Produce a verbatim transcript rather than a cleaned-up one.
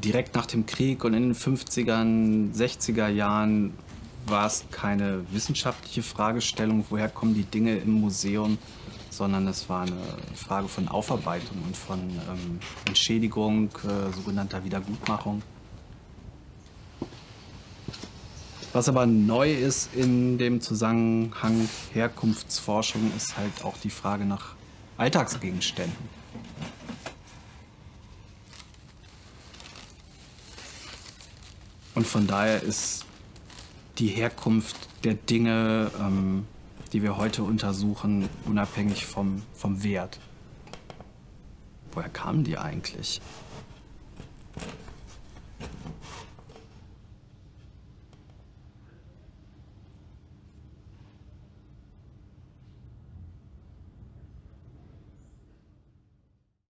direkt nach dem Krieg und in den fünfzigern, sechziger Jahren war es keine wissenschaftliche Fragestellung, woher kommen die Dinge im Museum, sondern es war eine Frage von Aufarbeitung und von ähm, Entschädigung, äh, sogenannter Wiedergutmachung. Was aber neu ist in dem Zusammenhang Herkunftsforschung, ist halt auch die Frage nach Alltagsgegenständen. Und von daher ist die Herkunft der Dinge, ähm, die wir heute untersuchen, unabhängig vom, vom Wert. Woher kamen die eigentlich?